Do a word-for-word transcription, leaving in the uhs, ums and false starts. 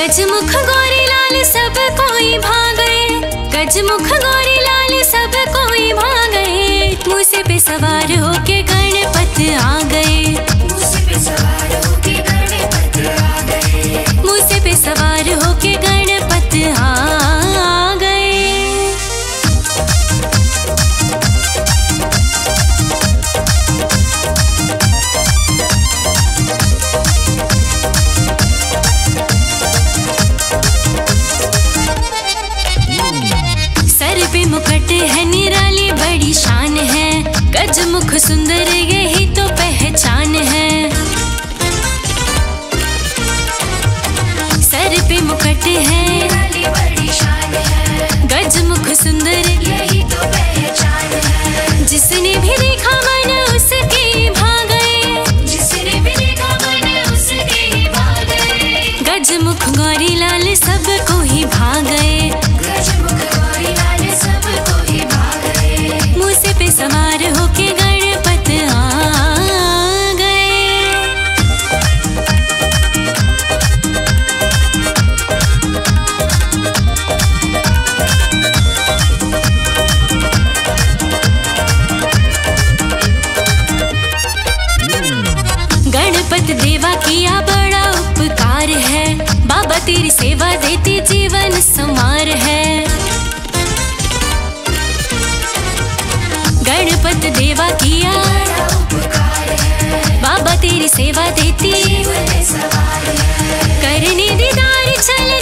गजमुख गौरी लाल सब कोई भागे, गजमुख गौरी लाल सब कोई भागे। मूसे पे सवार होके गणपत आ गए, मूसे पे सवार होके गणपत आ गए, मूसे पे सवार होके गणपत आ गए। सर पे मुकुट है निराली बड़ी शान है, गजमुख सुंदर यही तो पहचान है। सर पे मुकुट है निराली बड़ी शान है, गजमुख सुंदर यही तो पहचान है। जिसने भी देखा मन उसके भाग गए, जिसने भी देखा मन उसके ही भाग गए। गजमुख गौरी लाल सबको ही भाग गए, गजमुख गौरी लाल सबको ही भाग गए। मूसे पे सवार होके गणपत आ गए। गणपत देवा किया बड़ा उपकार है, बाबा तेरी सेवा देती जीवन संवार है। गणपत देवा किया बड़ा उपकार है, बाबा तेरी सेवा देती जीवन सवार है। करने दीदार चले